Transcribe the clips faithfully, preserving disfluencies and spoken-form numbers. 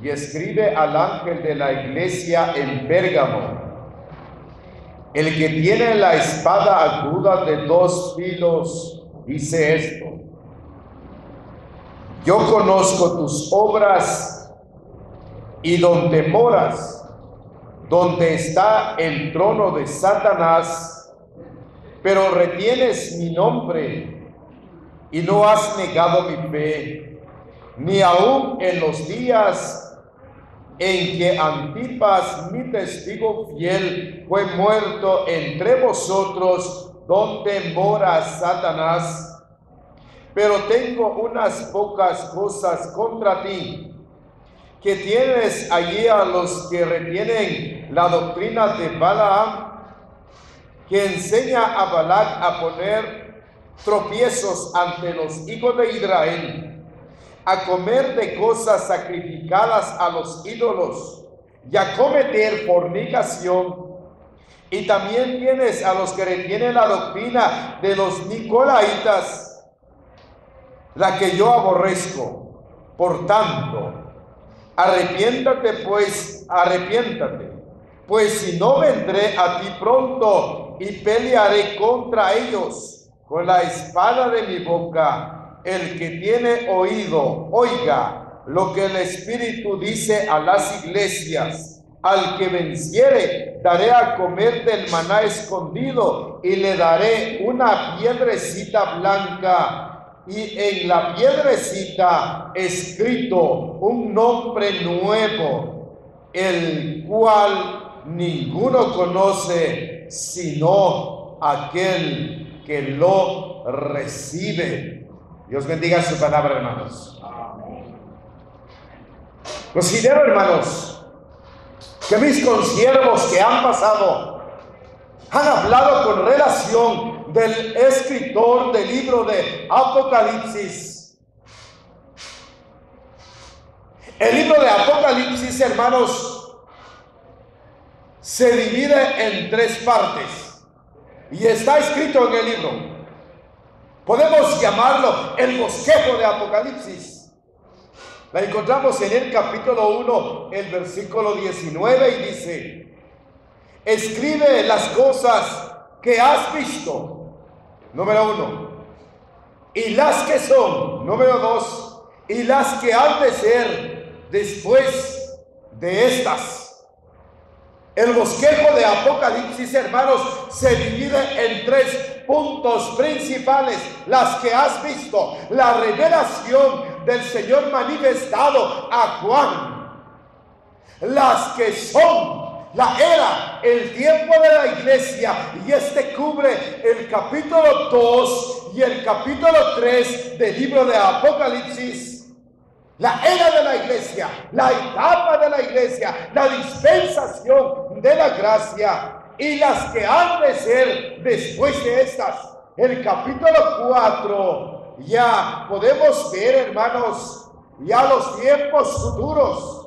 y escribe al ángel de la iglesia en Pérgamo: el que tiene la espada aguda de dos filos dice esto: yo conozco tus obras y donde moras, donde está el trono de Satanás, pero retienes mi nombre y no has negado mi fe, ni aun en los días en que Antipas, mi testigo fiel, fue muerto entre vosotros, donde mora Satanás. Pero tengo unas pocas cosas contra ti, que tienes allí a los que retienen la doctrina de Balaam, que enseña a Balac a poner tropiezos ante los hijos de Israel, a comer de cosas sacrificadas a los ídolos y a cometer fornicación. Y también tienes a los que retienen la doctrina de los nicolaitas, la que yo aborrezco. Por tanto, arrepiéntate pues, arrepiéntate, pues si no vendré a ti pronto y pelearé contra ellos con la espada de mi boca. El que tiene oído, oiga lo que el Espíritu dice a las iglesias. Al que venciere, daré a comer del maná escondido y le daré una piedrecita blanca, y en la piedrecita escrito un nombre nuevo, el cual ninguno conoce sino aquel que lo recibe. Dios bendiga su palabra, hermanos. Considero, hermanos, que mis consiervos que han pasado han hablado con relación del escritor del libro de Apocalipsis. El libro de Apocalipsis, hermanos, se divide en tres partes y está escrito en el libro. Podemos llamarlo el bosquejo de Apocalipsis. La encontramos en el capítulo uno, el versículo diecinueve, y dice: escribe las cosas que has visto, número uno, y las que son, número dos, y las que han de ser después de estas. El bosquejo de Apocalipsis, hermanos, se divide en tres puntos principales: las que has visto, la revelación del Señor manifestado a Juan, las que son la era, el tiempo de la iglesia, y este cubre el capítulo dos y el capítulo tres del libro de Apocalipsis. La era de la iglesia, la etapa de la iglesia, la dispensación de la gracia, y las que han de ser después de estas. El capítulo cuatro, ya podemos ver, hermanos, ya los tiempos futuros.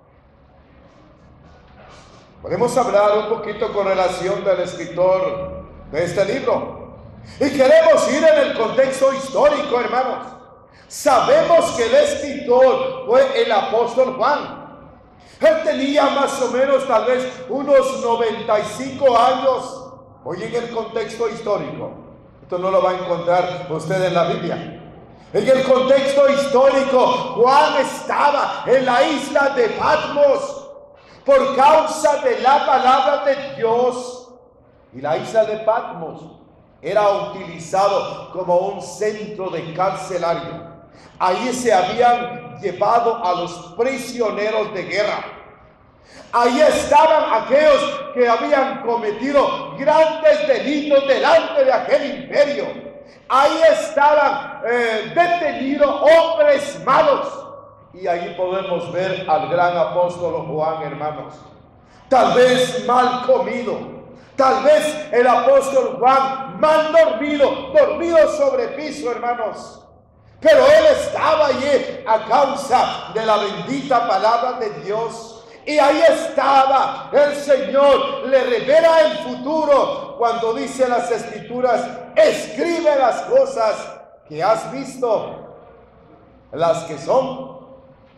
Podemos hablar un poquito con relación del escritor de este libro, y queremos ir en el contexto histórico, hermanos. Sabemos que el escritor fue el apóstol Juan. Él tenía más o menos tal vez unos noventa y cinco años. Hoy en el contexto histórico, esto no lo va a encontrar usted en la Biblia. En el contexto histórico, Juan estaba en la isla de Patmos por causa de la palabra de Dios. Y la isla de Patmos era utilizado como un centro de carcelario. Ahí se habían llevado a los prisioneros de guerra. Ahí estaban aquellos que habían cometido grandes delitos delante de aquel imperio. Ahí estaban eh, detenidos hombres malos. Y ahí podemos ver al gran apóstol Juan, hermanos. Tal vez mal comido. Tal vez el apóstol Juan mal dormido, dormido sobre piso, hermanos. Pero él estaba allí a causa de la bendita palabra de Dios. Y ahí estaba, el Señor le revela el futuro cuando dice las Escrituras: escribe las cosas que has visto, las que son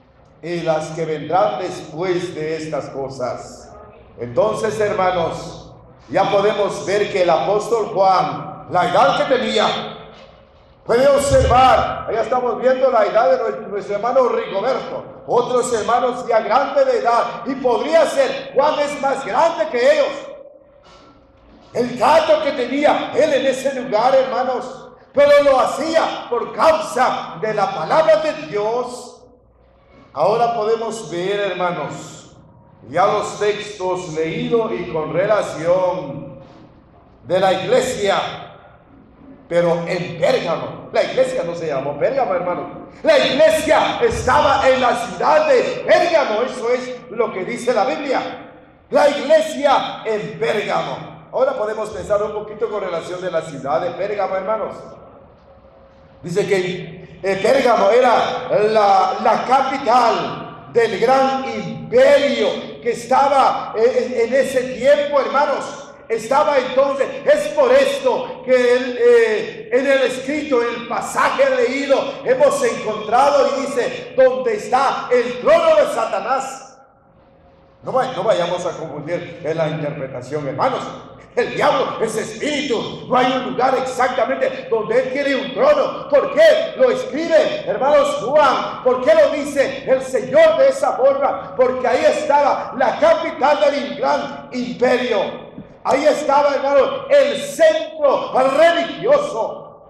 y las que vendrán después de estas cosas. Entonces, hermanos, ya podemos ver que el apóstol Juan, la edad que tenía, puede observar, allá estamos viendo la edad de nuestro hermano Rigoberto, otros hermanos ya grandes de edad, y podría ser, Juan es más grande que ellos. El trato que tenía él en ese lugar, hermanos, pero lo hacía por causa de la palabra de Dios. Ahora podemos ver, hermanos, ya los textos leídos y con relación de la iglesia, pero en Pérgamo. La iglesia no se llamó Pérgamo, hermano. La iglesia estaba en la ciudad de Pérgamo. Eso es lo que dice la Biblia. La iglesia en Pérgamo. Ahora podemos pensar un poquito con relación de la ciudad de Pérgamo, hermanos. Dice que eh, Pérgamo era la, la capital del gran imperio que estaba eh, en, en ese tiempo, hermanos. Estaba entonces, es por esto que él, eh, en el escrito, en el pasaje leído, hemos encontrado y dice, ¿dónde está el trono de Satanás? No, no vayamos a confundir en la interpretación, hermanos. El diablo es espíritu. No hay un lugar exactamente donde él quiere un trono. ¿Por qué lo escribe, hermanos Juan? ¿Por qué lo dice el Señor de esa forma? Porque ahí estaba la capital del gran imperio. Ahí estaba, hermano, el centro religioso.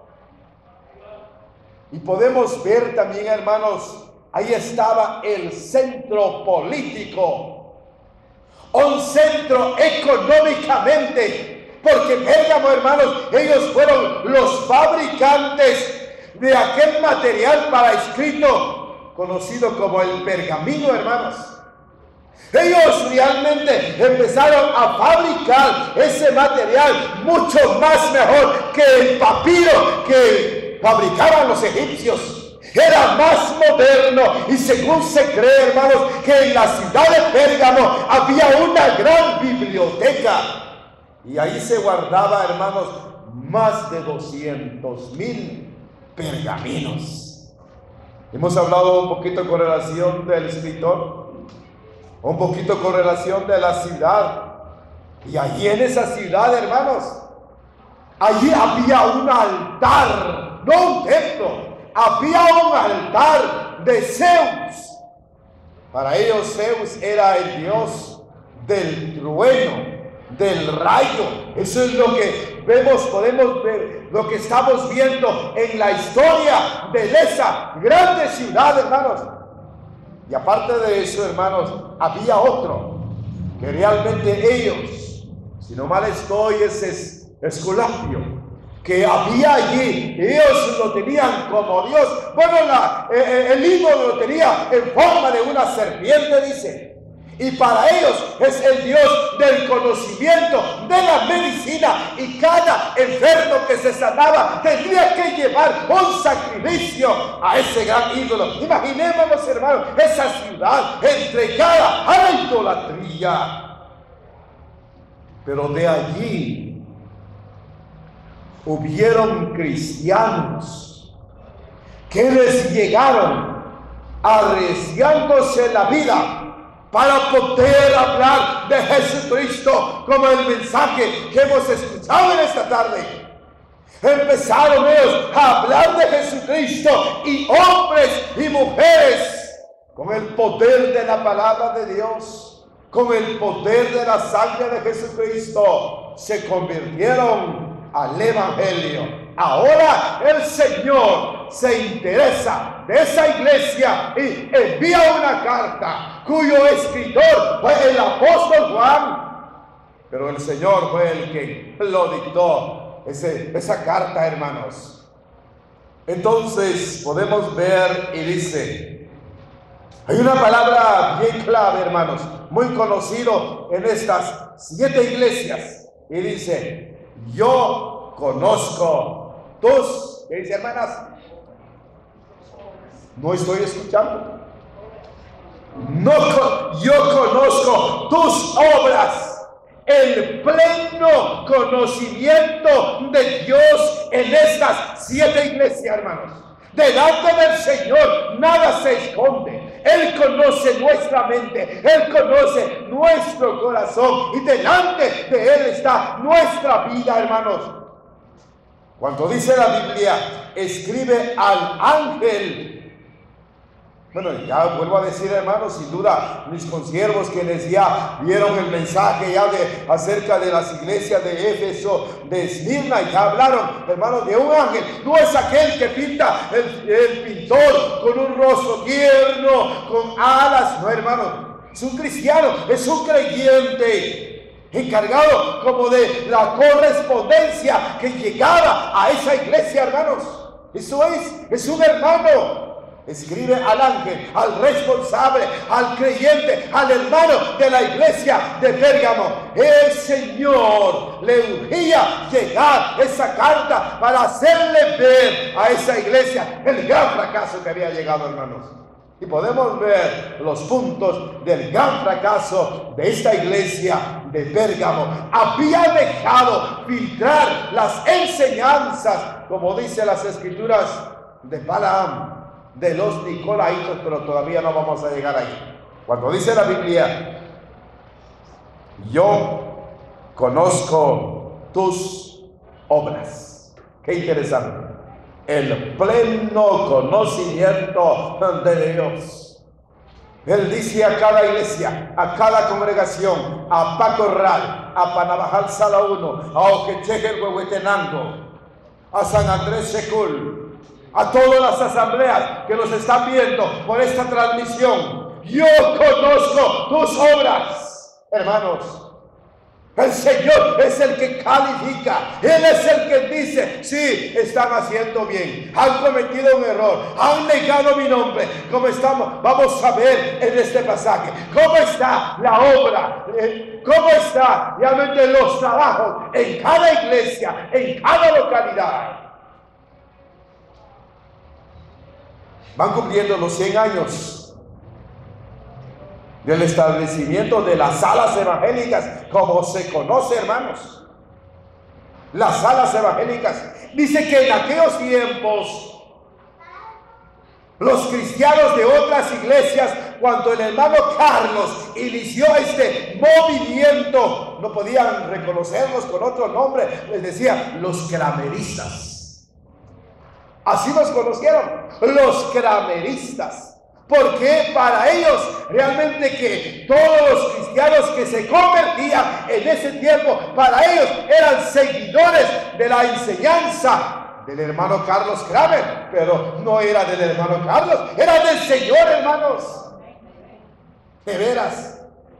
Y podemos ver también, hermanos, ahí estaba el centro político. Un centro económicamente, porque Pérgamo, hermanos, ellos fueron los fabricantes de aquel material para escrito, conocido como el pergamino, hermanos. Ellos realmente empezaron a fabricar ese material mucho más mejor que el papiro que fabricaban los egipcios. Era más moderno, y según se cree, hermanos, que en la ciudad de Pérgamo había una gran biblioteca, y ahí se guardaba, hermanos, más de doscientos mil pergaminos. Hemos hablado un poquito con relación del escritor, un poquito con relación de la ciudad, y allí en esa ciudad, hermanos, allí había un altar, no un templo. Había un altar de Zeus. Para ellos Zeus era el dios del trueno, del rayo. Eso es lo que vemos, podemos ver, lo que estamos viendo en la historia de esa grande ciudad, hermanos. Y aparte de eso, hermanos, había otro que realmente ellos, si no mal estoy, es Esculapio, que había allí, ellos lo tenían como Dios. Bueno, la, eh, el ídolo lo tenía en forma de una serpiente, dice. Y para ellos es el Dios del conocimiento, de la medicina. Y cada enfermo que se sanaba tendría que llevar un sacrificio a ese gran ídolo. Imaginémonos, hermanos, esa ciudad entregada a la idolatría. Pero de allí hubieron cristianos que les llegaron arriesgándose la vida para poder hablar de Jesucristo, como el mensaje que hemos escuchado en esta tarde. Empezaron ellos a hablar de Jesucristo, y hombres y mujeres, con el poder de la palabra de Dios, con el poder de la sangre de Jesucristo, se convirtieron al evangelio. Ahora el Señor se interesa de esa iglesia y envía una carta cuyo escritor fue el apóstol Juan, pero el Señor fue el que lo dictó, ese, esa carta, hermanos. Entonces podemos ver y dice, hay una palabra bien clave, hermanos, muy conocido en estas siete iglesias, y dice, yo conozco tus, ¿qué dice, hermanas? No estoy escuchando. No, yo conozco tus obras, el pleno conocimiento de Dios en estas siete iglesias, hermanos. Delante del Señor nada se esconde. Él conoce nuestra mente, Él conoce nuestro corazón y delante de Él está nuestra vida, hermanos. Cuando dice la Biblia, escribe al ángel. Bueno, ya vuelvo a decir, hermanos, sin duda, mis consiervos quienes ya vieron el mensaje ya de acerca de las iglesias de Éfeso, de Esmirna, y ya hablaron, hermanos, de un ángel. No es aquel que pinta el, el pintor con un rostro tierno, con alas, no, hermanos. Es un cristiano, es un creyente, encargado como de la correspondencia que llegaba a esa iglesia, hermanos. Eso es, es un hermano. Escribe al ángel, al responsable, al creyente, al hermano de la iglesia de Pérgamo. El Señor le urgía llegar esa carta para hacerle ver a esa iglesia el gran fracaso que había llegado, hermanos. Y podemos ver los puntos del gran fracaso de esta iglesia de Pérgamo. Había dejado filtrar las enseñanzas, como dice las escrituras, de Balaam, de los Nicolaitos, pero todavía no vamos a llegar ahí. Cuando dice la Biblia, yo conozco tus obras. Qué interesante. El pleno conocimiento de Dios. Él dice a cada iglesia, a cada congregación, a Pacorral, a Panabajal Sala uno, a Oquecheque Huehuetenango, a San Andrés Secul, a todas las asambleas que nos están viendo por esta transmisión. Yo conozco tus obras, hermanos. El Señor es el que califica. Él es el que dice, sí, están haciendo bien, han cometido un error, han negado mi nombre. ¿Cómo estamos? Vamos a ver en este pasaje cómo está la obra, eh, cómo está realmente los trabajos en cada iglesia, en cada localidad. Van cumpliendo los cien años del establecimiento de las salas evangélicas, como se conoce, hermanos. Las salas evangélicas. Dice que en aquellos tiempos, los cristianos de otras iglesias, cuando el hermano Carlos inició este movimiento, no podían reconocerlos con otro nombre, les decía los crameristas. Así nos conocieron, los crameristas, porque para ellos realmente que todos los cristianos que se convertían en ese tiempo, para ellos eran seguidores de la enseñanza del hermano Carlos Kramer, pero no era del hermano Carlos, era del Señor, hermanos. De veras,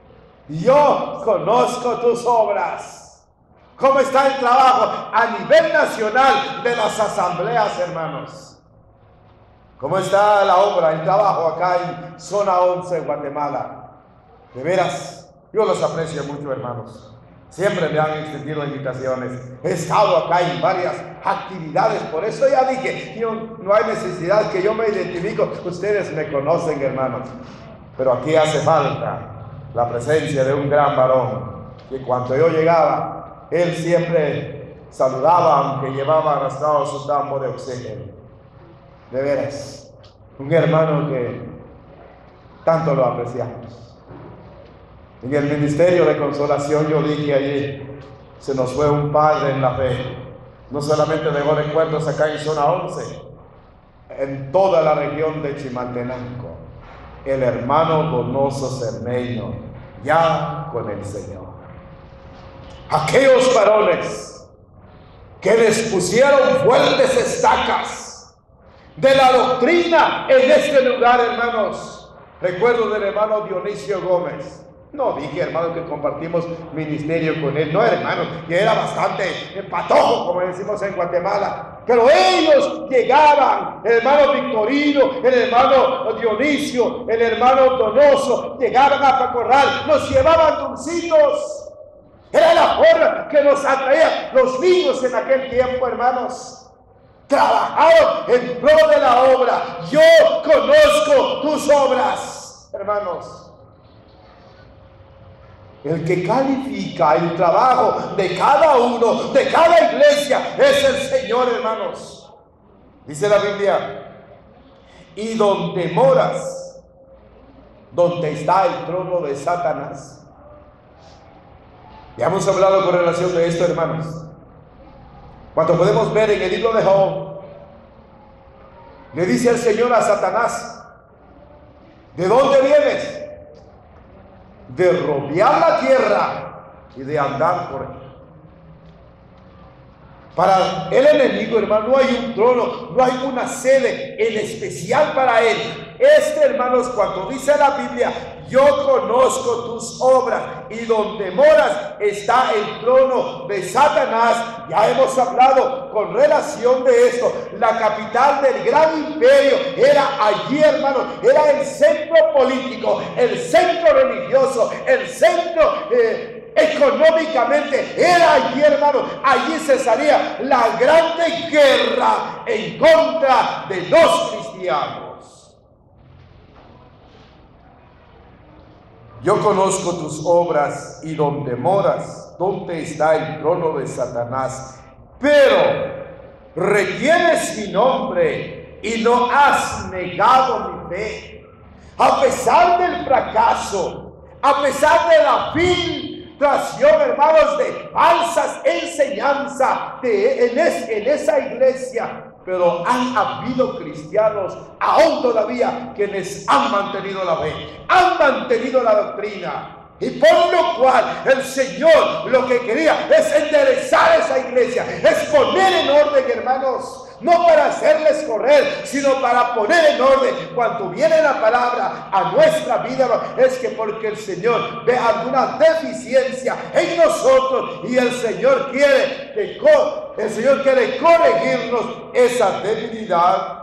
yo conozco tus obras. ¿Cómo está el trabajo a nivel nacional de las asambleas, hermanos? ¿Cómo está la obra, el trabajo acá en zona once, Guatemala? De veras, yo los aprecio mucho, hermanos. Siempre me han extendido invitaciones. He estado acá en varias actividades, por eso ya dije, yo, no hay necesidad que yo me identifique. Ustedes me conocen, hermanos. Pero aquí hace falta la presencia de un gran varón, que cuando yo llegaba, él siempre saludaba, aunque llevaba arrastrado su tambo de oxígeno. De veras, un hermano que tanto lo apreciamos. En el ministerio de consolación, yo dije allí, se nos fue un padre en la fe. No solamente dejó recuerdos acá en zona once, en toda la región de Chimaltenango, el hermano Donoso Cermeño, ya con el Señor. Aquellos varones que les pusieron fuertes estacas de la doctrina en este lugar, hermanos. Recuerdo del hermano Dionisio Gómez. No dije, hermano, que compartimos ministerio con él. No, hermano, que era bastante patojo, como decimos en Guatemala. Pero ellos llegaban, el hermano Victorino, el hermano Dionisio, el hermano Donoso, llegaban a Pacorral, nos llevaban dulcitos. Era la forma que nos atraían los niños en aquel tiempo, hermanos. Trabajaron en pro de la obra. Yo conozco tus obras, hermanos. El que califica el trabajo de cada uno, de cada iglesia, es el Señor, hermanos. Dice la Biblia, y donde moras, donde está el trono de Satanás. Ya hemos hablado con relación de esto, hermanos. Cuando podemos ver en el libro de Job, le dice el Señor a Satanás: ¿de dónde vienes? De rodear la tierra y de andar por ella. Para el enemigo, hermano, no hay un trono, no hay una sede en especial para él. Este, hermanos, cuando dice la Biblia: yo conozco tus obras y donde moras está el trono de Satanás. Ya hemos hablado con relación de esto. La capital del gran imperio era allí, hermanos. Era el centro político, el centro religioso, el centro eh, económicamente. Era allí, hermanos. Allí cesaría la grande guerra en contra de los cristianos. Yo conozco tus obras y donde moras, donde está el trono de Satanás. Pero retienes mi nombre y no has negado mi fe. A pesar del fracaso, a pesar de la filtración, hermanos, de falsas enseñanzas de, en, es, en esa iglesia, pero han habido cristianos aún todavía quienes han mantenido la fe, han mantenido la doctrina. Y por lo cual el Señor lo que quería es enderezar esa iglesia, es poner en orden, hermanos. No para hacerles correr, sino para poner en orden. Cuando viene la palabra a nuestra vida, es que porque el Señor ve alguna deficiencia en nosotros y el Señor quiere que el Señor quiere corregirnos esa debilidad.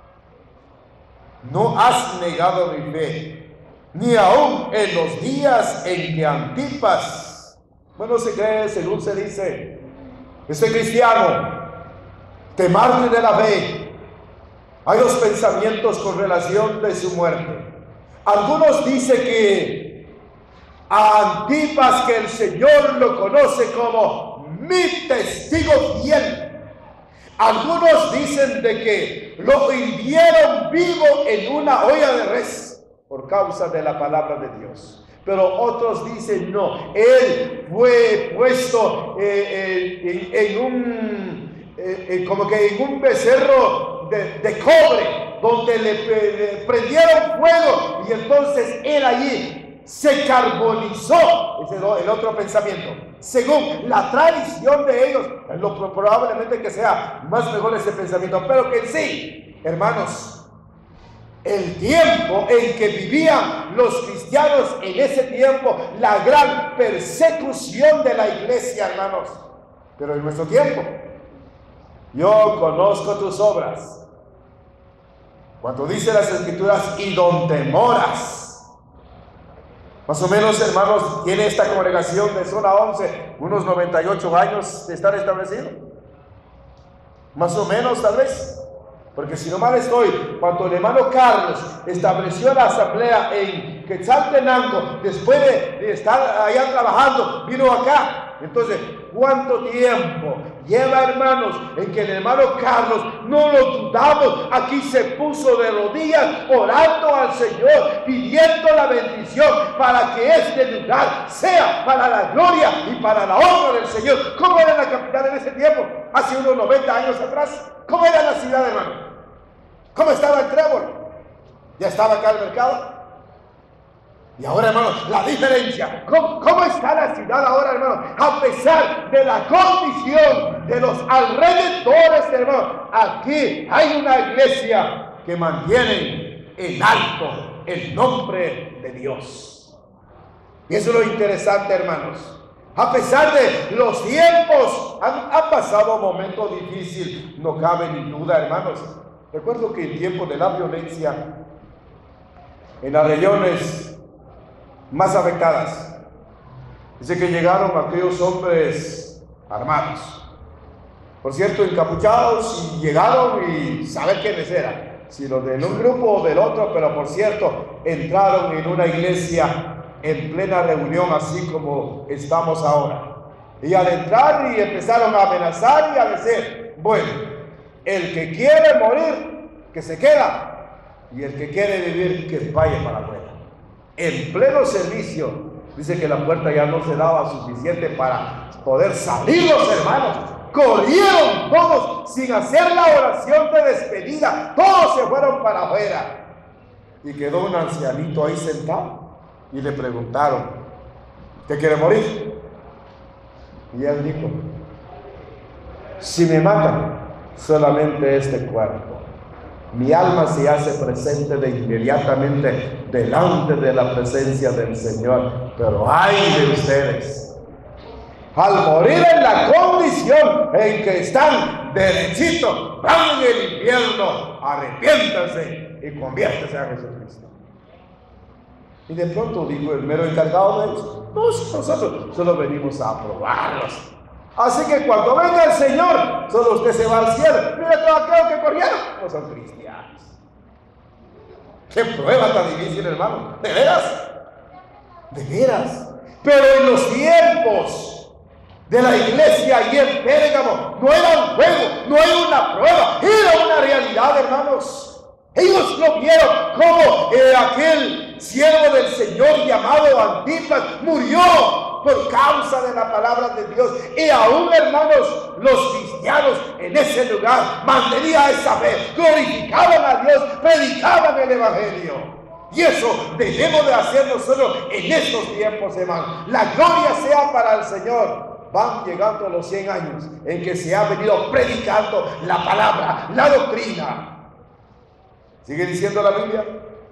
No has negado mi fe, ni aún en los días en que Antipas, bueno, se cree, según se dice, este cristiano, te mártir de la fe. Hay dos pensamientos con relación de su muerte. Algunos dicen que a Antipas, que el Señor lo conoce como mi testigo fiel. Algunos dicen de que lo hirieron vivo en una olla de res por causa de la palabra de Dios. Pero otros dicen no, él fue puesto eh, eh, en, en un Eh, eh, como que en un becerro de, de cobre, donde le, le prendieron fuego y entonces él allí se carbonizó. Ese es el otro pensamiento. Según la tradición de ellos, lo, probablemente que sea más mejor ese pensamiento, pero que sí, hermanos, el tiempo en que vivían los cristianos en ese tiempo, la gran persecución de la iglesia, hermanos. Pero en nuestro tiempo, yo conozco tus obras. Cuando dice las Escrituras, y donde moras. Más o menos, hermanos, tiene esta congregación de zona once unos noventa y ocho años de estar establecido. Más o menos, tal vez. Porque si no mal estoy, cuando el hermano Carlos estableció la asamblea en Quetzaltenango, después de, de estar allá trabajando, vino acá. Entonces, ¿cuánto tiempo lleva, hermanos, en que el hermano Carlos, no lo dudamos, aquí se puso de rodillas orando al Señor, pidiendo la bendición para que este lugar sea para la gloria y para la honra del Señor? ¿Cómo era la capital en ese tiempo? Hace unos noventa años atrás. ¿Cómo era la ciudad, hermano? ¿Cómo estaba el Trébol? ¿Ya estaba acá el mercado? Y ahora, hermanos, la diferencia. ¿Cómo, ¿Cómo está la ciudad ahora, hermanos? A pesar de la condición de los alrededores, hermanos, aquí hay una iglesia que mantiene en alto el nombre de Dios. Y eso es lo interesante, hermanos. A pesar de los tiempos, han, han pasado momentos difíciles, no cabe ni duda, hermanos. Recuerdo que en tiempo de la violencia, en las regiones más afectadas, dice que llegaron aquellos hombres armados, por cierto, encapuchados, y llegaron y saber quiénes eran, si los de un grupo o del otro, pero por cierto, entraron en una iglesia en plena reunión, así como estamos ahora, y al entrar y empezaron a amenazar y a decir, bueno, el que quiere morir, que se queda, y el que quiere vivir, que vaya para afuera. en pleno servicio, dice que la puerta ya no se daba suficiente para poder salir los hermanos. Corrieron todos sin hacer la oración de despedida. Todos se fueron para afuera. Y quedó un ancianito ahí sentado. Y le preguntaron, ¿te quiere morir? Y él dijo, si me matan, solamente este cuerpo. Mi alma se hace presente de inmediatamente delante de la presencia del Señor. Pero ay de ustedes, al morir en la condición en que están derechito, van en el infierno, arrepiéntanse y conviértanse a Jesucristo. Y de pronto dijo el mero encargado de eso, no, nosotros solo venimos a aprobarlos. Así que cuando venga el Señor, solo usted se va al cielo. Mira todo aquello que corrieron, no son cristianos. Qué prueba tan difícil, hermano. De veras, de veras. Pero en los tiempos de la iglesia y en Pérgamo no era un juego, no era una prueba, era una realidad, hermanos. Ellos lo vieron como eh, aquel siervo del Señor llamado Antipas murió por causa de la palabra de Dios. Y aún, hermanos, los cristianos en ese lugar mantenían esa fe, glorificaban a Dios, predicaban el evangelio. Y eso debemos de hacer nosotros en estos tiempos, hermanos. La gloria sea para el Señor. Van llegando los cien años en que se ha venido predicando la palabra, la doctrina. ¿Sigue diciendo la Biblia?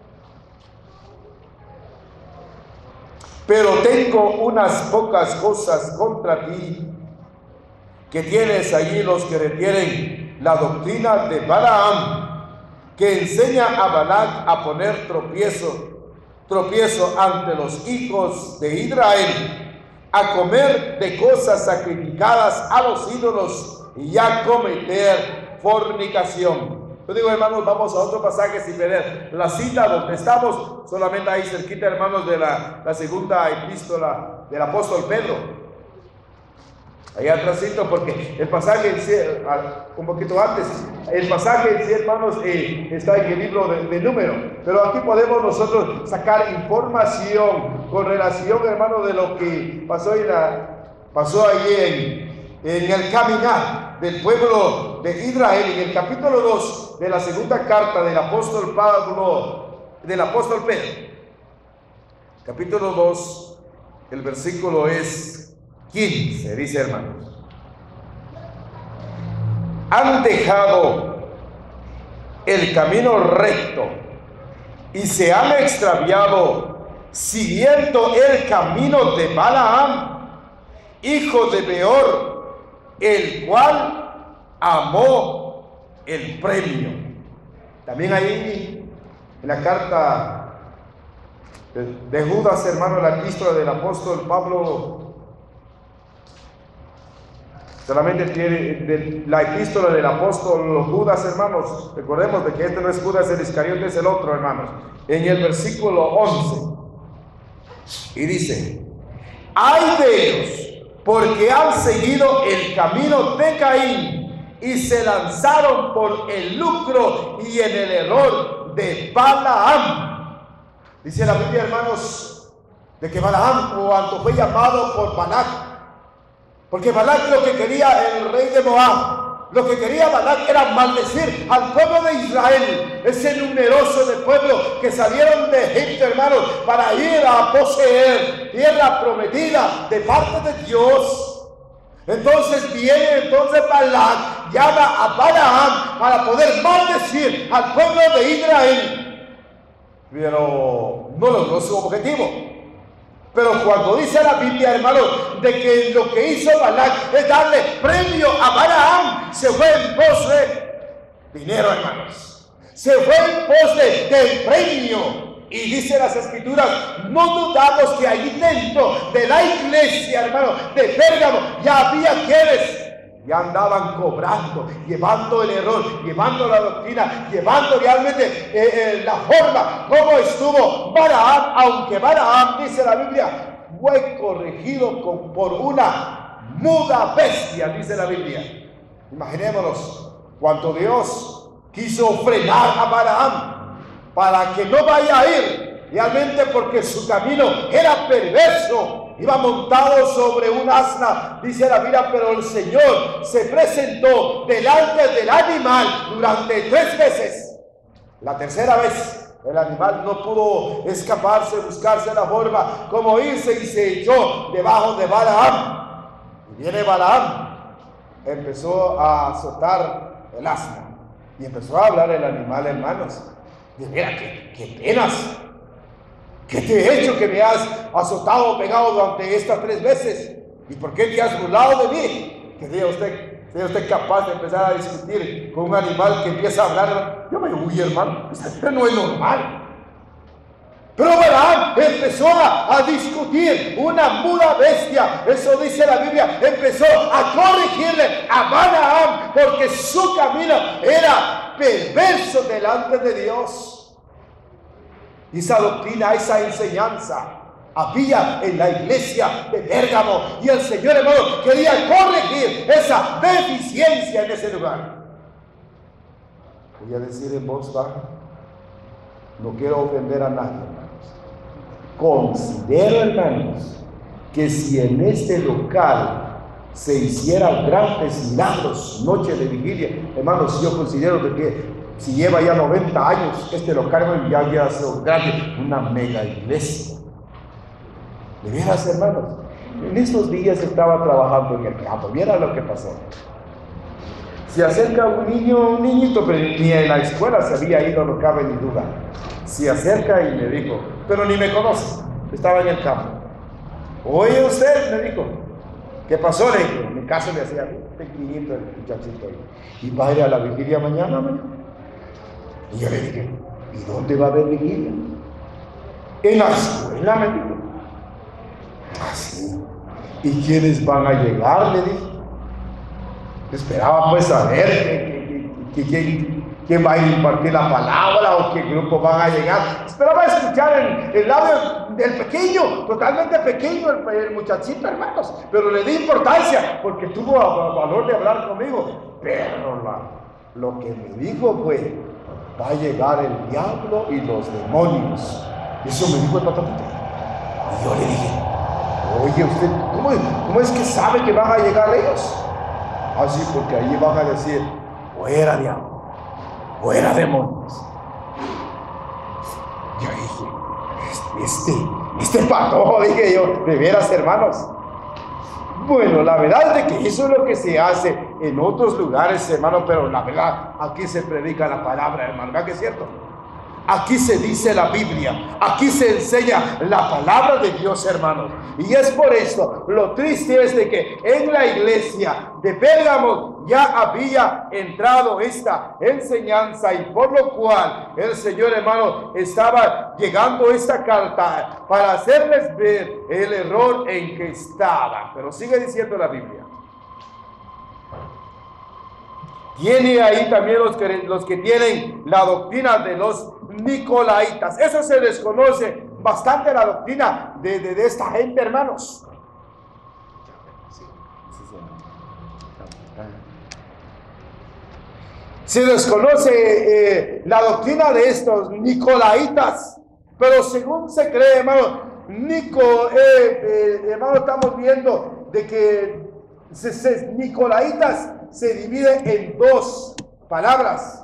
Pero tengo unas pocas cosas contra ti, que tienes allí los que retienen la doctrina de Balaam, que enseña a Balac a poner tropiezo, tropiezo ante los hijos de Israel, a comer de cosas sacrificadas a los ídolos y a cometer fornicación. Yo digo, hermanos, vamos a otro pasaje sin perder la cita donde estamos, solamente ahí cerquita, hermanos, de la, la segunda epístola del apóstol Pedro. Allá atrásito, porque el pasaje en sí, un poquito antes, el pasaje en sí, hermanos, eh, está en el libro de, de Números, pero aquí podemos nosotros sacar información con relación, hermanos, de lo que pasó, en la, pasó ahí en, en el caminar del pueblo de Israel, en el capítulo dos de la segunda carta del apóstol Pablo, del apóstol Pedro. Capítulo dos, el versículo es quince, dice, hermanos: han dejado el camino recto y se han extraviado siguiendo el camino de Balaam, hijo de Beor, el cual amó el premio. También ahí en la carta de, de Judas, hermano, la epístola del apóstol Pablo, solamente tiene de, la epístola del apóstol Judas, hermanos, recordemos de que este no es Judas el Iscariote, es el otro, hermanos, en el versículo once, y dice: ay de ellos, porque han seguido el camino de Caín y se lanzaron por el lucro y en el error de Balaam. Dice la Biblia, hermanos, de que Balaam, cuando fue llamado por Balac, porque Balac lo que quería, el rey de Moab, lo que quería Balac era maldecir al pueblo de Israel, ese numeroso de pueblo que salieron de Egipto, hermanos, para ir a poseer tierra prometida de parte de Dios. Entonces viene entonces Balac, llama a Balaam para poder maldecir al pueblo de Israel, pero no logró su objetivo. Pero cuando dice la Biblia, hermanos, de que lo que hizo Balac es darle premio a Balaam, se fue en pos de dinero, hermanos. Se fue en pos de, del premio. Y dice las escrituras, no dudamos que allí dentro de la iglesia, hermano, de Pérgamo, ya había quienes ya andaban cobrando, llevando el error, llevando la doctrina, llevando realmente eh, eh, la forma como estuvo Balaam, aunque Balaam, dice la Biblia, fue corregido con, por una muda bestia, dice la Biblia. Imaginémonos cuando Dios quiso frenar a Balaam para que no vaya a ir realmente porque su camino era perverso. Iba montado sobre un asna, dice la Biblia, pero el Señor se presentó delante del animal durante tres veces. La tercera vez, el animal no pudo escaparse, buscarse la forma como irse, y se echó debajo de Balaam. Y viene Balaam, empezó a azotar el asna y empezó a hablar el animal, hermanos. De veras, qué, qué penas. ¿Qué te he hecho que me has azotado o pegado durante estas tres veces? ¿Y por qué te has burlado de mí? Que sea usted, sea usted capaz de empezar a discutir con un animal que empieza a hablar. Yo me huyo, hermano. Esto no es normal. Pero Balaam empezó a, a discutir, una muda bestia, eso dice la Biblia, empezó a corregirle a Balaam porque su camino era perverso delante de Dios. Esa doctrina, esa enseñanza había en la iglesia de Pérgamo, y el Señor, hermano, quería corregir esa deficiencia en ese lugar. Voy a decir en voz baja, no quiero ofender a nadie, hermanos. Considero, hermanos, que si en este local se hicieran grandes milagros, noche de vigilia, hermanos, yo considero de que si lleva ya noventa años, este local ya había sido grande, una mega iglesia. De veras, hermanos, en estos días estaba trabajando en el campo. Mira lo que pasó. Se acerca un niño, un niñito, pero ni en la escuela se había ido, no cabe ni duda. Se acerca y me dijo, pero ni me conoce, estaba en el campo. Oye usted, me dijo, ¿qué pasó? Le dije, en mi caso le hacía pequeñito el muchachito. Y va a ir a la vigilia mañana, me dijo. Y yo le dije, ¿y dónde va a haber vigilia? En la escuela, me dijo. Así. ¿Y quiénes van a llegar? Le dije. Esperaba pues saber que, que, que, que, quién va a impartir la palabra o qué grupo van a llegar. Esperaba escuchar el, el lado del pequeño, totalmente pequeño, el, el muchachito, hermanos. Pero le di importancia porque tuvo valor de hablar conmigo. Pero la, lo que me dijo fue, va a llegar el diablo y los demonios. Eso me dijo el patapito. Y yo le dije, oye, usted, ¿cómo, ¿cómo es que sabe que van a llegar ellos? Así, ah, porque allí van a decir, fuera diablo, fuera demonios. Yo dije, este, este patojo, dije yo, de veras, hermanos. Bueno, la verdad es de que eso es lo que se hace en otros lugares, hermano, pero la verdad, aquí se predica la palabra, hermano, ¿verdad que es cierto? Aquí se dice la Biblia, aquí se enseña la palabra de Dios, hermanos. Y es por esto, lo triste es de que en la iglesia de Pérgamo ya había entrado esta enseñanza, y por lo cual el Señor, hermano, estaba llegando esta carta para hacerles ver el error en que estaban. Pero sigue diciendo la Biblia. Tiene ahí también los que, los que tienen la doctrina de los nicolaitas. Eso se desconoce bastante, la doctrina de, de, de esta gente, hermanos. Se desconoce eh, la doctrina de estos nicolaitas, pero según se cree, hermano, Nico, eh, eh, hermano, estamos viendo de que se, se, nicolaitas se divide en dos palabras.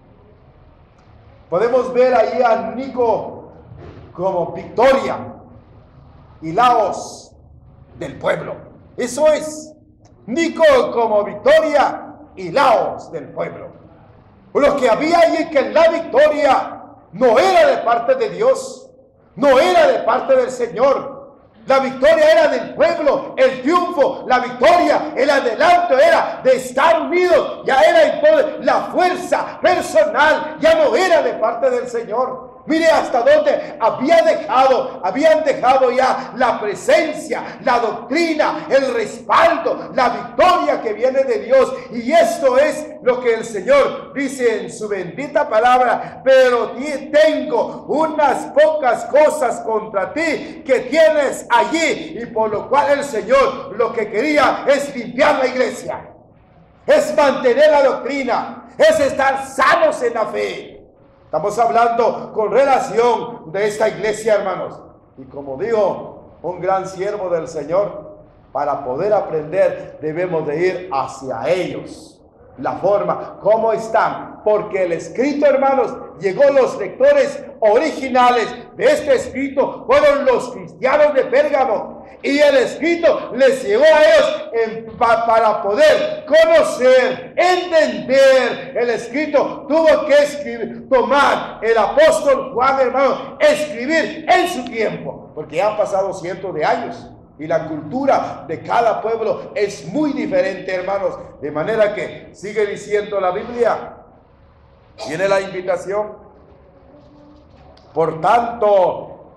Podemos ver ahí a Nico como victoria y Laos del pueblo. Eso es, Nico como victoria y Laos del pueblo. Lo que había ahí es que la victoria no era de parte de Dios, no era de parte del Señor. La victoria era del pueblo, el triunfo, la victoria, el adelanto era de estar unidos. Ya era entonces la fuerza personal, ya no era de parte del Señor. Mire hasta dónde había dejado, habían dejado ya la presencia, la doctrina, el respaldo, la victoria que viene de Dios. Y esto es lo que el Señor dice en su bendita palabra. Pero tengo unas pocas cosas contra ti que tienes allí, y por lo cual el Señor lo que quería es limpiar la iglesia, es mantener la doctrina, es estar sanos en la fe. Estamos hablando con relación de esta iglesia, hermanos. Y como digo, un gran siervo del Señor, para poder aprender debemos de ir hacia ellos. La forma, cómo están, porque el escrito, hermanos, llegó los lectores originales de este escrito, fueron los cristianos de Pérgamo, y el escrito les llegó a ellos en, pa, para poder conocer, entender. El escrito tuvo que escribir, tomar el apóstol Juan, hermano, escribir en su tiempo, porque ya han pasado cientos de años. Y la cultura de cada pueblo es muy diferente, hermanos. De manera que sigue diciendo la Biblia. Tiene la invitación. Por tanto,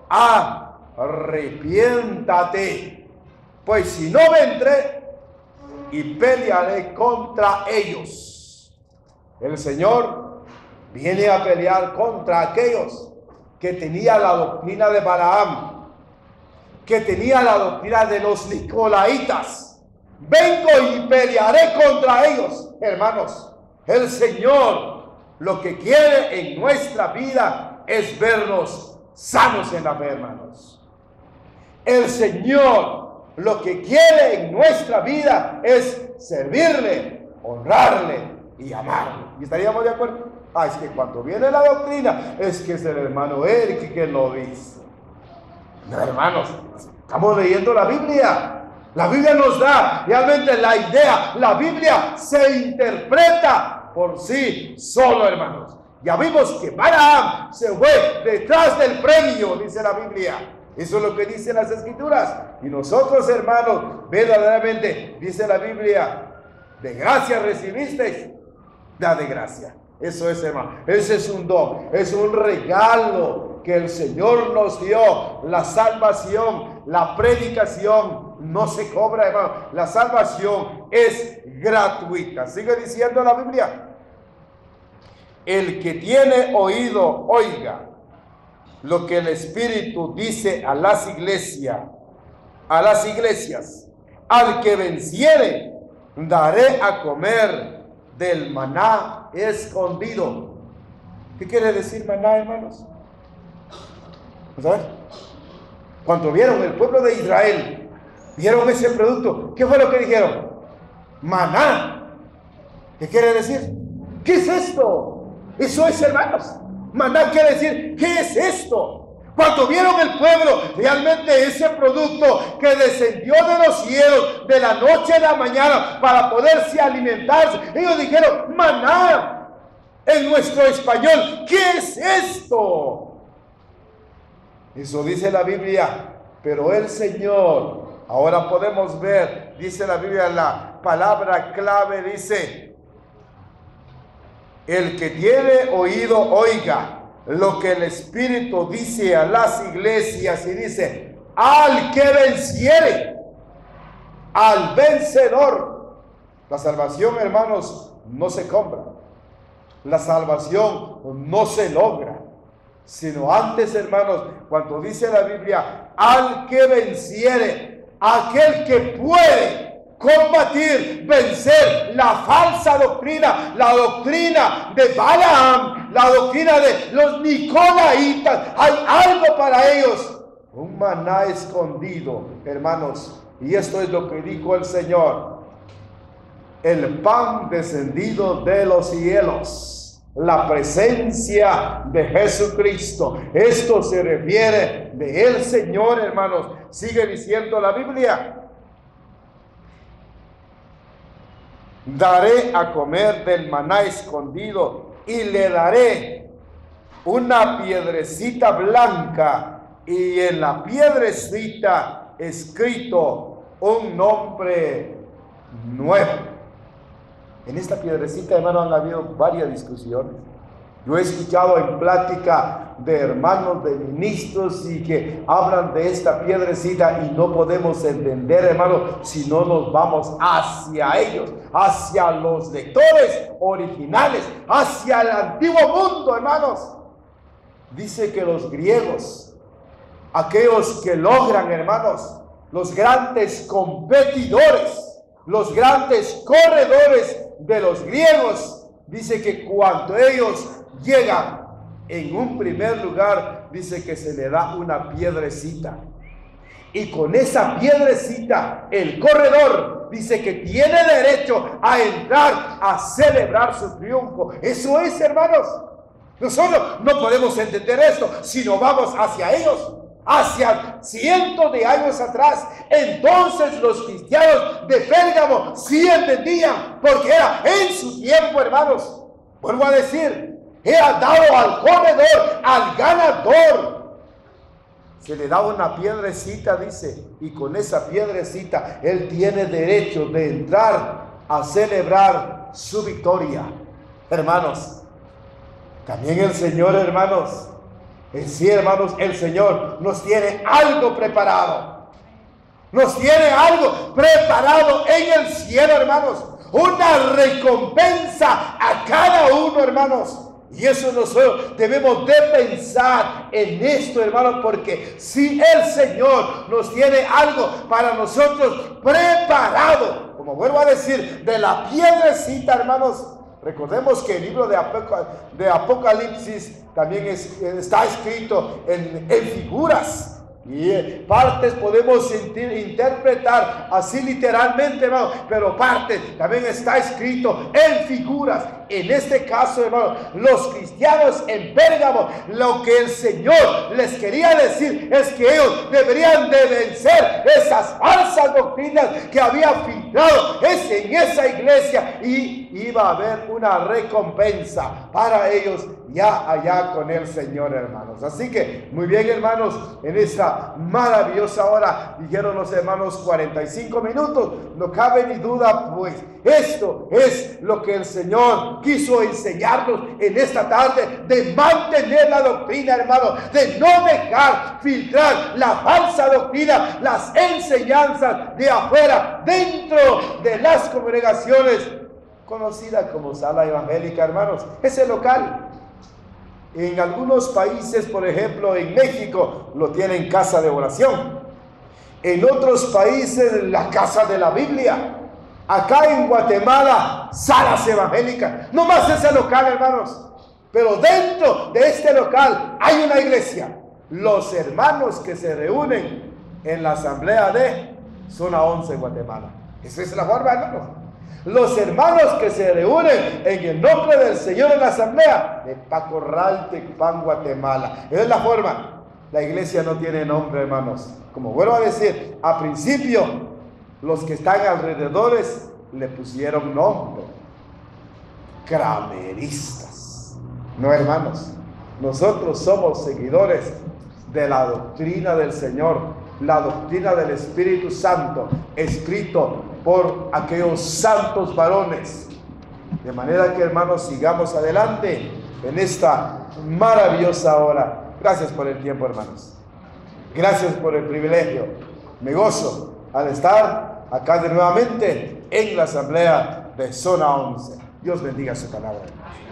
arrepiéntate. Pues si no vendré y pelearé contra ellos. El Señor viene a pelear contra aquellos que tenían la doctrina de Balaam, que tenía la doctrina de los nicolaitas. Vengo y pelearé contra ellos, hermanos. El Señor lo que quiere en nuestra vida es vernos sanos en la fe, hermanos. El Señor lo que quiere en nuestra vida es servirle, honrarle y amarle. ¿Y estaríamos de acuerdo? Ah, es que cuando viene la doctrina, es que es el hermano Eric que lo dice. No, hermanos, estamos leyendo la Biblia. La Biblia nos da realmente la idea. La Biblia se interpreta por sí solo, hermanos. Ya vimos que Balaam se fue detrás del premio, dice la Biblia. Eso es lo que dicen las Escrituras. Y nosotros, hermanos, verdaderamente, dice la Biblia, de gracia recibisteis, da de gracia. Eso es, hermano. Ese es un don, es un regalo que el Señor nos dio. La salvación, la predicación no se cobra, hermano. La salvación es gratuita. Sigue diciendo la Biblia. El que tiene oído, oiga lo que el Espíritu dice a las iglesias, a las iglesias. Al que venciere, daré a comer del maná escondido. ¿Qué quiere decir maná, hermanos? Vamos a ver. Cuando vieron el pueblo de Israel, vieron ese producto, ¿qué fue lo que dijeron? Maná. ¿Qué quiere decir? ¿Qué es esto? Eso es, hermanos. Maná quiere decir, ¿qué es esto? Cuando vieron el pueblo realmente ese producto que descendió de los cielos de la noche a la mañana para poderse alimentarse, ellos dijeron, maná. En nuestro español, ¿qué es esto? Eso dice la Biblia, pero el Señor, ahora podemos ver, dice la Biblia, la palabra clave dice, el que tiene oído, oiga lo que el Espíritu dice a las iglesias, y dice, al que venciere, al vencedor. La salvación, hermanos, no se compra. La salvación no se logra, sino antes, hermanos, cuando dice la Biblia, al que venciere, aquel que puede combatir, vencer la falsa doctrina, la doctrina de Balaam, la doctrina de los nicolaitas. Hay algo para ellos, un maná escondido, hermanos, y esto es lo que dijo el Señor: el pan descendido de los cielos, la presencia de Jesucristo. Esto se refiere de el Señor, hermanos. Sigue diciendo la Biblia: daré a comer del maná escondido y le daré una piedrecita blanca, y en la piedrecita escrito un nombre nuevo. En esta piedrecita, hermano, han habido varias discusiones. Yo he escuchado en plática de hermanos, de ministros, y que hablan de esta piedrecita y no podemos entender, hermano, si no nos vamos hacia ellos, hacia los lectores originales, hacia el antiguo mundo, hermanos. Dice que los griegos, aquellos que logran, hermanos, los grandes competidores, los grandes corredores de los griegos, dice que cuando ellos llegan En un primer lugar dice que se le da una piedrecita. Y con esa piedrecita, el corredor dice que tiene derecho a entrar a celebrar su triunfo. Eso es, hermanos. Nosotros no podemos entender esto si no vamos hacia ellos, hacia cientos de años atrás. Entonces los cristianos de Pérgamo sí entendían, porque era en su tiempo, hermanos. Vuelvo a decir, era dado al corredor, al ganador. Se le da una piedrecita, dice, y con esa piedrecita él tiene derecho de entrar a celebrar su victoria. Hermanos, también el Señor, hermanos, en sí, hermanos, el Señor nos tiene algo preparado. Nos tiene algo preparado en el cielo, hermanos. Una recompensa a cada uno, hermanos. Y eso nosotros debemos de pensar en esto, hermanos, porque si el Señor nos tiene algo para nosotros preparado, como vuelvo a decir, de la piedrecita, hermanos, recordemos que el libro de, Apocal de Apocalipsis también es, está escrito en, en figuras. Y partes podemos sentir, interpretar así literalmente, hermano, pero partes también está escrito en figuras. En este caso, hermano, los cristianos en Pérgamo, lo que el Señor les quería decir es que ellos deberían de vencer esas falsas doctrinas que había filtrado es en esa iglesia, y iba a haber una recompensa para ellos ya allá con el Señor, hermanos. Así que, muy bien, hermanos, en esta maravillosa hora, dijeron los hermanos cuarenta y cinco minutos, no cabe ni duda, pues esto es lo que el Señor quiso enseñarnos en esta tarde, de mantener la doctrina, hermano, de no dejar filtrar la falsa doctrina, las enseñanzas de afuera, dentro de las congregaciones conocidas como sala evangélica, hermanos. Ese local, en algunos países, por ejemplo en México, lo tienen casa de oración. En otros países, la casa de la Biblia. Acá en Guatemala, salas evangélicas. No más ese local, hermanos. Pero dentro de este local hay una iglesia. Los hermanos que se reúnen en la asamblea de Zona once Guatemala. Esa es la forma, hermanos. Los hermanos que se reúnen en el nombre del Señor en la asamblea de Pacorral, Tecpan, Guatemala. Esa es la forma. La iglesia no tiene nombre, hermanos. Como vuelvo a decir, a principio, los que están alrededores le pusieron nombre. Crameristas. No, hermanos. Nosotros somos seguidores de la doctrina del Señor, la doctrina del Espíritu Santo, escrito por aquellos santos varones. De manera que, hermanos, sigamos adelante en esta maravillosa hora. Gracias por el tiempo, hermanos. Gracias por el privilegio. Me gozo al estar acá de nuevamente en la asamblea de Zona once. Dios bendiga su palabra.